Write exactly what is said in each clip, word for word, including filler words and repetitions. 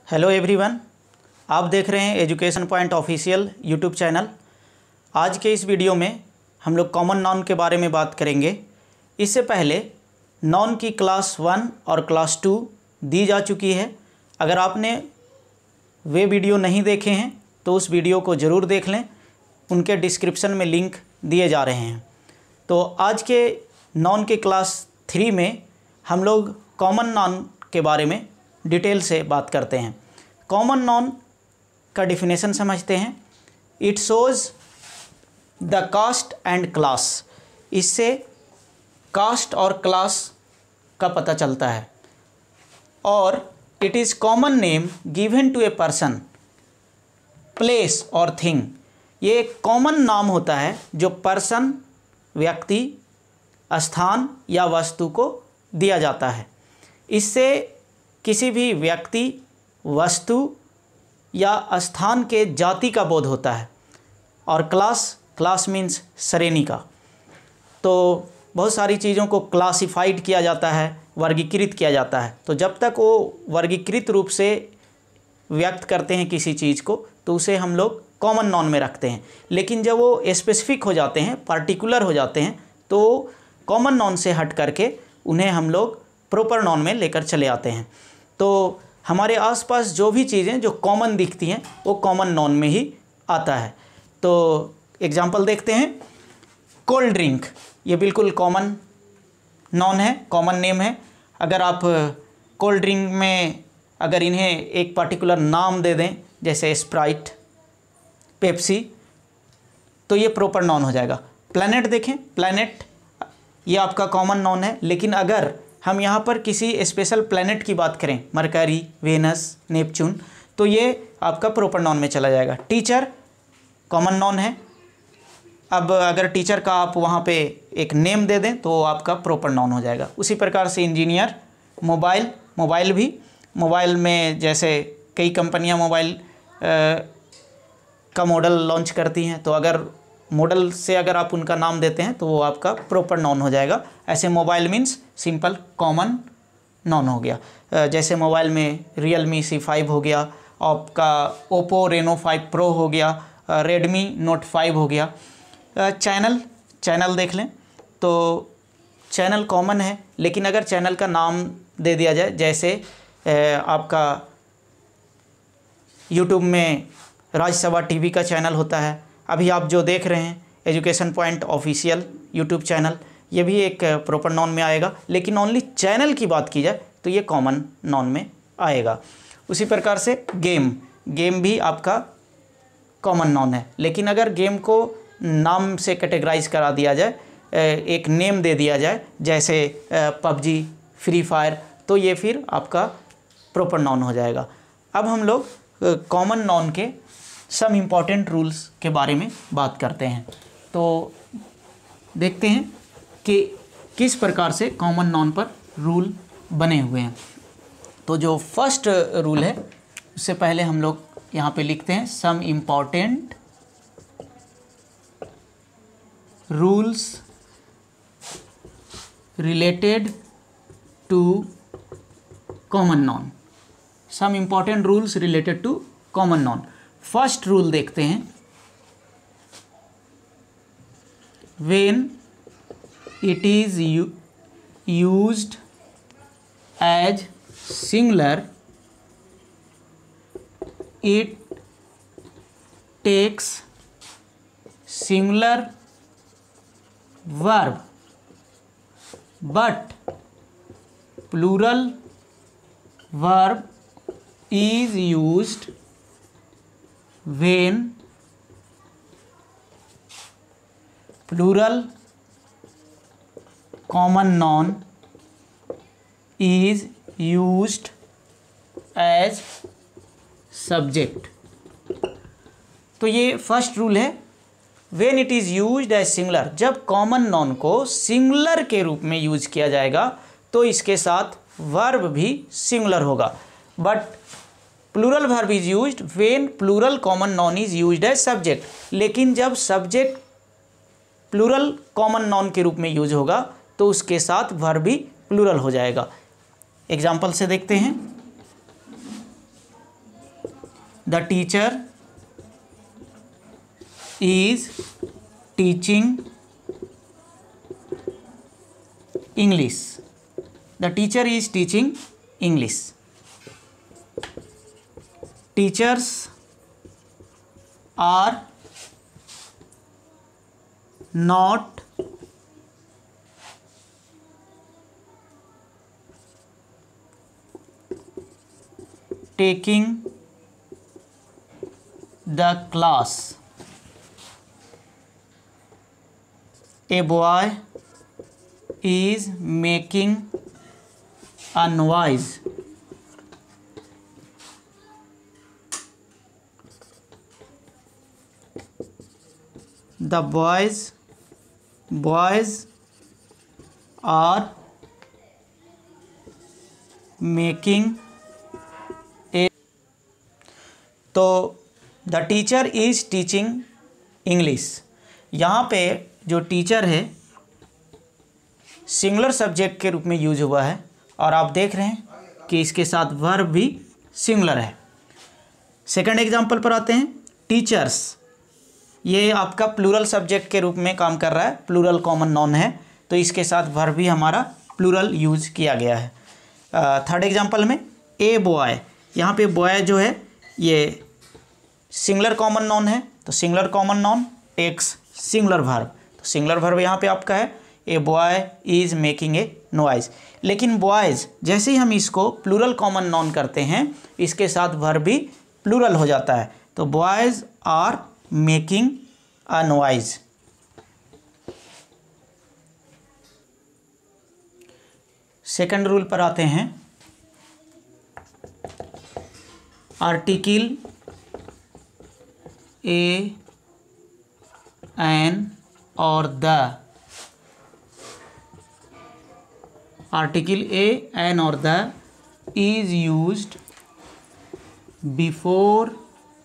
Hello everyone, आप देख रहे हैं education point official YouTube channel. आज के इस वीडियो में हम लोग कॉमन नाउन के बारे में बात करेंगे। इससे पहले नाउन की क्लास वन और क्लास टू दी जा चुकी है। अगर आपने वे वीडियो नहीं देखे हैं तो उस वीडियो को ज़रूर देख लें, उनके डिस्क्रिप्शन में लिंक दिए जा रहे हैं। तो आज के नाउन के क्लास थ्री में हम लोग कॉमन नाउन के बारे में डिटेल से बात करते हैं। कॉमन नाउन का डिफिनेशन समझते हैं। It shows the caste and class. इससे कास्ट और क्लास का पता चलता है। और it is common name given to a person, place और थिंग। ये कॉमन नाम होता है जो पर्सन, व्यक्ति, स्थान या वस्तु को दिया जाता है। इससे किसी भी व्यक्ति, वस्तु या स्थान के जाति का बोध होता है। और क्लास क्लास मीन्स श्रेणी का। तो बहुत सारी चीज़ों को क्लासिफाइड किया जाता है, वर्गीकृत किया जाता है। तो जब तक वो वर्गीकृत रूप से व्यक्त करते हैं किसी चीज़ को, तो उसे हम लोग कॉमन नाउन में रखते हैं। लेकिन जब वो स्पेसिफिक हो जाते हैं, पार्टिकुलर हो जाते हैं, तो कॉमन नाउन से हट करके उन्हें हम लोग प्रॉपर नाउन में लेकर चले आते हैं। तो हमारे आसपास जो भी चीज़ें जो कॉमन दिखती हैं वो कॉमन नाउन में ही आता है। तो एग्जांपल देखते हैं। कोल्ड ड्रिंक, ये बिल्कुल कॉमन नाउन है, कॉमन नेम है। अगर आप कोल्ड ड्रिंक में अगर इन्हें एक पर्टिकुलर नाम दे दें, जैसे स्प्राइट, पेप्सी, तो ये प्रॉपर नाउन हो जाएगा। प्लैनेट देखें, प्लैनेट ये आपका कॉमन नाउन है। लेकिन अगर हम यहाँ पर किसी स्पेशल प्लैनेट की बात करें, मरकरी, वेनस, नेपच्यून, तो ये आपका प्रॉपर नाउन में चला जाएगा। टीचर कॉमन नाउन है। अब अगर टीचर का आप वहाँ पे एक नेम दे दें तो आपका प्रॉपर नाउन हो जाएगा। उसी प्रकार से इंजीनियर, मोबाइल, मोबाइल भी, मोबाइल में जैसे कई कंपनियाँ मोबाइल का मॉडल लॉन्च करती हैं, तो अगर मॉडल से अगर आप उनका नाम देते हैं तो वो आपका प्रॉपर नाउन हो जाएगा। ऐसे mobile means simple common noun हो गया। जैसे मोबाइल में रियलमी सी फाइव हो गया, आपका ओप्पो रेनो फाइव प्रो हो गया, रेडमी नोट फाइव हो गया। चैनल, चैनल देख लें तो चैनल कॉमन है। लेकिन अगर चैनल का नाम दे दिया जाए, जैसे आपका यूट्यूब में राज्यसभा टीवी का चैनल होता है, अभी आप जो देख रहे हैं education point official YouTube channel, ये भी एक प्रॉपर नाउन में आएगा। लेकिन ओनली चैनल की बात की जाए तो ये कॉमन नाउन में आएगा। उसी प्रकार से गेम, गेम भी आपका कॉमन नाउन है। लेकिन अगर गेम को नाम से कैटेगराइज करा दिया जाए, एक नेम दे दिया जाए, जैसे पबजी, फ्री फायर, तो ये फिर आपका प्रॉपर नाउन हो जाएगा। अब हम लोग कॉमन नाउन के सम इम्पॉर्टेंट रूल्स के बारे में बात करते हैं। तो देखते हैं कि किस प्रकार से कॉमन नाउन पर रूल बने हुए हैं। तो जो फर्स्ट रूल है, उससे पहले हम लोग यहाँ पे लिखते हैं some important rules related to common noun. Some important rules related to common noun. First rule देखते हैं। When it is used as singular, it takes singular verb, but plural verb is used when plural common noun is used as subject। तो ये first rule है। when it is used as singular, जब common noun को singular के रूप में use किया जाएगा तो इसके साथ वर्ब भी सिंगुलर होगा। But plural verb is used when plural common noun is used as subject. लेकिन जब सब्जेक्ट प्लूरल कॉमन नाउन के रूप में यूज होगा तो उसके साथ वर्ब भी प्लूरल हो जाएगा। एग्जाम्पल से देखते हैं। The teacher is teaching English. The teacher is teaching English. Teachers are not taking the class। A boy is making a noise। The boys boys are making तो the teacher is teaching English. यहाँ पे जो teacher है singular subject के रूप में use हुआ है और आप देख रहे हैं कि इसके साथ वर्ब भी सिंगुलर है। सेकंड एग्जांपल पर आते हैं। टीचर्स, ये आपका प्लूरल सब्जेक्ट के रूप में काम कर रहा है, प्लूरल कॉमन नॉन है, तो इसके साथ वर्ब भी हमारा प्लूरल यूज किया गया है। थर्ड एग्जांपल में ए बॉय, यहाँ पे बॉय जो है ये सिंगुलर कॉमन नॉन है, तो singular common noun takes singular verb, तो सिंगुलर वर्ब यहाँ पे आपका है a boy is making a noise. लेकिन बॉयज़ जैसे ही हम इसको प्लूरल कॉमन नॉन करते हैं इसके साथ वर्ब भी प्लूरल हो जाता है, तो boys are making a noise. Second rule पर आते हैं। आर्टिकल ए एन और द, आर्टिकल ए एन और the is used before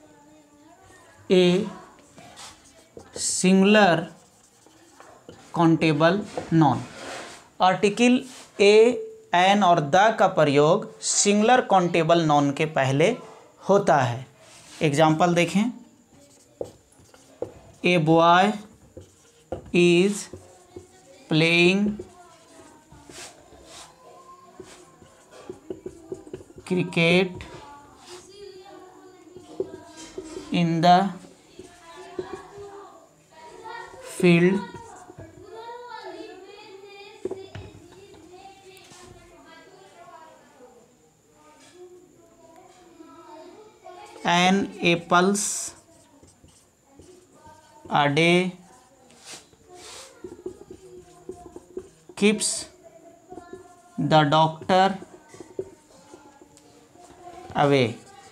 a singular countable noun. Article a an और द का प्रयोग सिंगुलर काउंटेबल नॉन के पहले होता है। एग्जाम्पल देखें। A boy is playing cricket in the field an apples a day keeps the doctor away।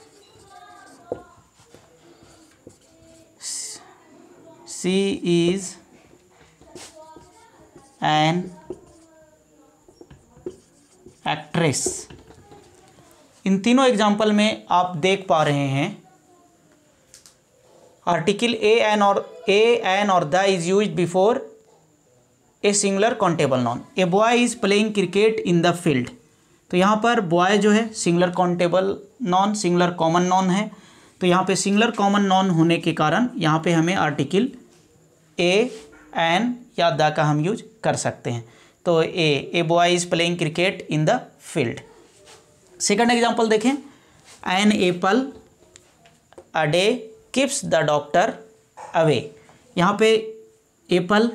She is an actress। इन तीनों एग्जाम्पल में आप देख पा रहे हैं आर्टिकल ए एन और ए एन और the is used before a singular countable noun. A boy is playing cricket in the field, तो यहाँ पर बॉय जो है singular countable noun, singular common noun है, तो यहाँ पे सिंगुलर कॉमन नॉन होने के कारण यहाँ पे हमें आर्टिकल ए एन या द का हम यूज कर सकते हैं। तो a a boy is playing cricket in the field. Second example देखें। An apple a day keeps the doctor away. यहाँ पे एप्पल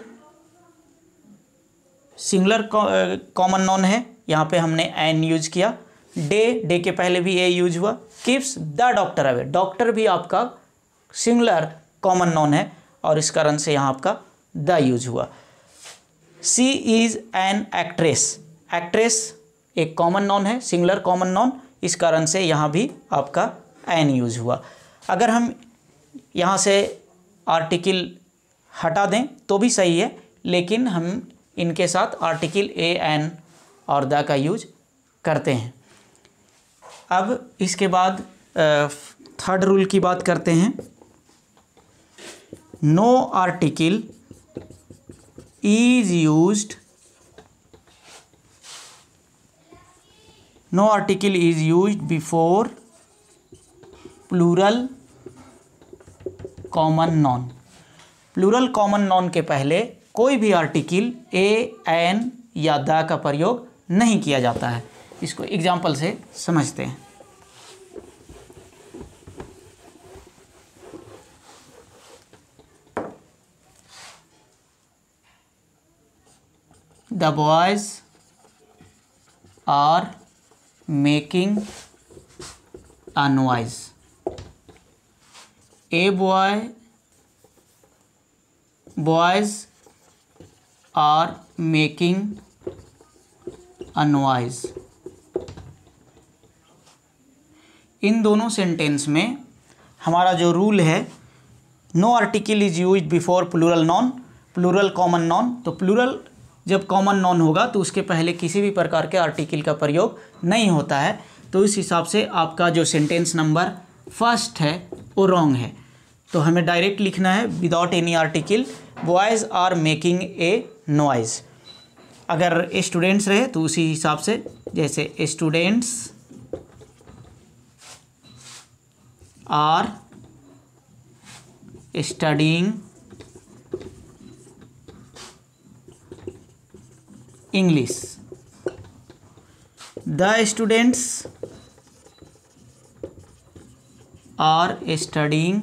सिंगुलर कॉमन नॉन है, यहाँ पे हमने एन यूज किया। डे डे के पहले भी ए यूज हुआ। Keeps the doctor away, doctor भी आपका सिंगुलर कॉमन नॉन है और इस कारण से यहाँ आपका द यूज हुआ। She is an actress, actress एक कॉमन नॉन है, सिंगुलर कॉमन नॉन, इस कारण से यहाँ भी आपका एन यूज हुआ। अगर हम यहाँ से आर्टिकल हटा दें तो भी सही है, लेकिन हम इनके साथ आर्टिकल ए एन और द का यूज करते हैं। अब इसके बाद थर्ड रूल की बात करते हैं। No article is used No article is used before plural common noun. Plural common noun के पहले कोई भी आर्टिकल ए, एन या द का प्रयोग नहीं किया जाता है। इसको एग्जाम्पल से समझते हैं। The boys are making a noise. A boy boys are making a noise. इन दोनों सेंटेंस में हमारा जो रूल है, no article is used before plural noun, plural common noun. तो प्लूरल जब कॉमन नॉन होगा तो उसके पहले किसी भी प्रकार के आर्टिकल का प्रयोग नहीं होता है। तो इस हिसाब से आपका जो सेंटेंस नंबर फर्स्ट है वो रॉन्ग है। तो हमें डायरेक्ट लिखना है without any article, boys are making a noise. अगर स्टूडेंट्स रहे तो उसी हिसाब से, जैसे students are studying English. The students are studying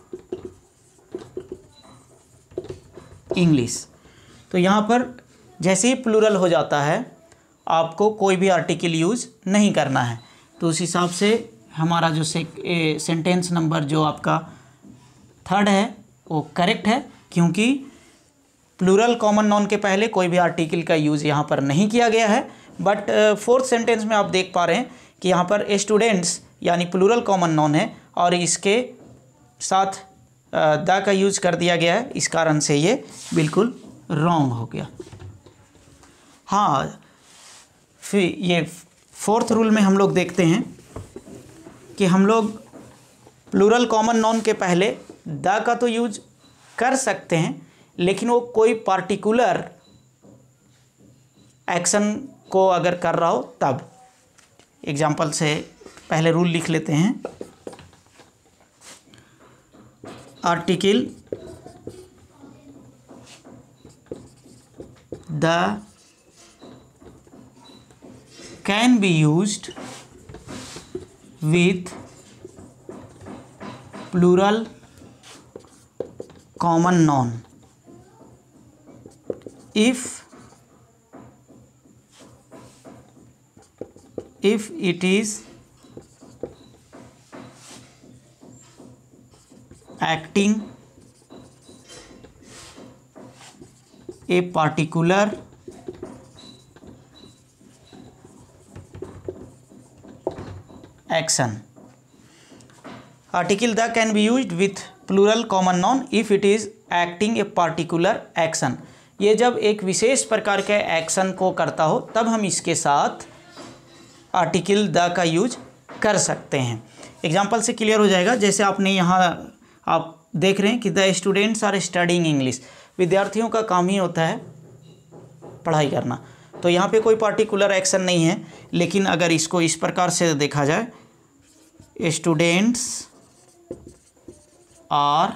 English. तो यहाँ पर जैसे ही प्लूरल हो जाता है आपको कोई भी आर्टिकल यूज़ नहीं करना है। तो उस हिसाब से हमारा जो से, ए, सेंटेंस नंबर जो आपका थर्ड है वो करेक्ट है, क्योंकि प्लूरल कॉमन नॉन के पहले कोई भी आर्टिकल का यूज़ यहाँ पर नहीं किया गया है। बट फोर्थ सेंटेंस में आप देख पा रहे हैं कि यहाँ पर स्टूडेंट्स यानी प्लूरल कॉमन नॉन है और इसके साथ द का यूज़ कर दिया गया है, इस कारण से ये बिल्कुल रॉन्ग हो गया। हाँ, फिर ये फोर्थ रूल में हम लोग देखते हैं कि हम लोग प्लूरल कॉमन नॉन के पहले द का तो यूज कर सकते हैं, लेकिन वो कोई पार्टिकुलर एक्शन को अगर कर रहा हो तब। एग्जाम्पल से पहले रूल लिख लेते हैं। Article the can be used with plural common noun if if it is acting a particular action. Article the can be used with plural common noun if it is acting a particular action. ये जब एक विशेष प्रकार के action को करता हो तब हम इसके साथ आर्टिकल द का यूज कर सकते हैं। एग्जाम्पल से क्लियर हो जाएगा। जैसे आपने यहाँ आप देख रहे हैं कि the students are studying English. विद्यार्थियों का काम ही होता है पढ़ाई करना। तो यहाँ पे कोई पार्टिकुलर एक्शन नहीं है, लेकिन अगर इसको इस प्रकार से देखा जाए, students are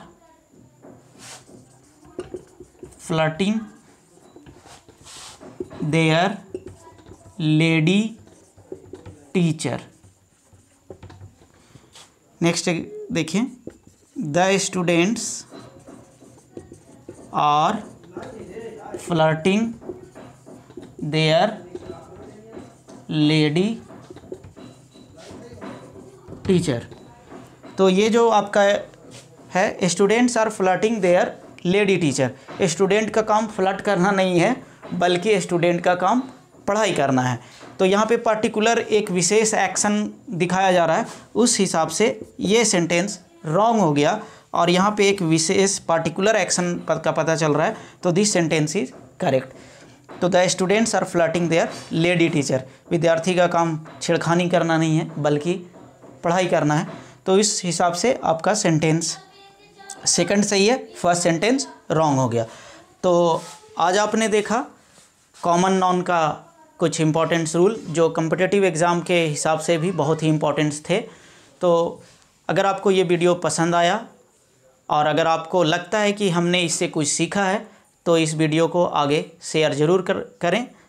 flirting their lady teacher. Next देखिए, the students are flirting their lady teacher. तो ये जो आपका है, students are flirting their lady teacher. Student का काम फ्लर्ट करना नहीं है, बल्कि स्टूडेंट का काम पढ़ाई करना है। तो यहाँ पे पर्टिकुलर एक विशेष एक्शन दिखाया जा रहा है, उस हिसाब से ये सेंटेंस रॉन्ग हो गया। और यहाँ पे एक विशेष पार्टिकुलर एक्शन का पता चल रहा है, तो दिस सेंटेंस इज करेक्ट। तो the students are flirting their lady teacher. विद्यार्थी का काम छेड़खानी करना नहीं है, बल्कि पढ़ाई करना है। तो इस हिसाब से आपका सेंटेंस सेकंड सही है, फर्स्ट सेंटेंस रॉन्ग हो गया। तो आज आपने देखा कॉमन नाउन का कुछ इंपॉर्टेंट्स रूल, जो कॉम्पिटिटिव एग्ज़ाम के हिसाब से भी बहुत ही इंपॉर्टेंट्स थे। तो अगर आपको ये वीडियो पसंद आया और अगर आपको लगता है कि हमने इससे कुछ सीखा है तो इस वीडियो को आगे शेयर ज़रूर कर करें